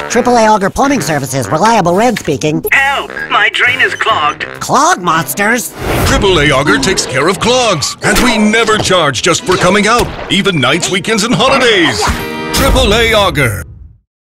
AAA Auger Plumbing Services, reliable Red speaking. Help! My drain is clogged. Clog monsters? AAA Auger takes care of clogs, and we never charge just for coming out, even nights, weekends, and holidays. AAA Auger.